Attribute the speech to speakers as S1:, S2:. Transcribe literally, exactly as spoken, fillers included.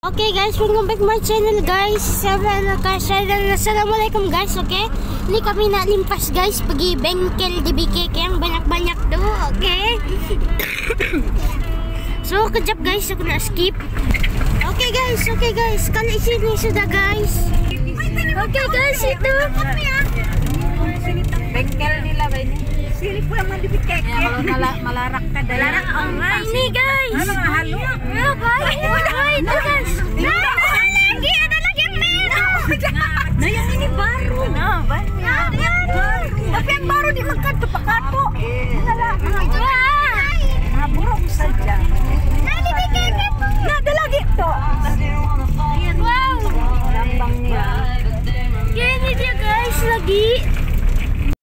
S1: Okay guys, welcome back my channel guys. Assalamualaikum guys, okay? Ini kami nak limpas guys pergi bengkel di B K K yang banyak-banyak tu, okay? So, kejap guys, aku nak skip. Okay guys, okay guys, kali sini sudah guys. Okay guys, itu
S2: bengkel nila ba ini? Sili po naman di B K K. Kalau mala malarak ka dala.
S1: Ini guys.
S2: Ano nga halo?
S1: Ya guys, guys,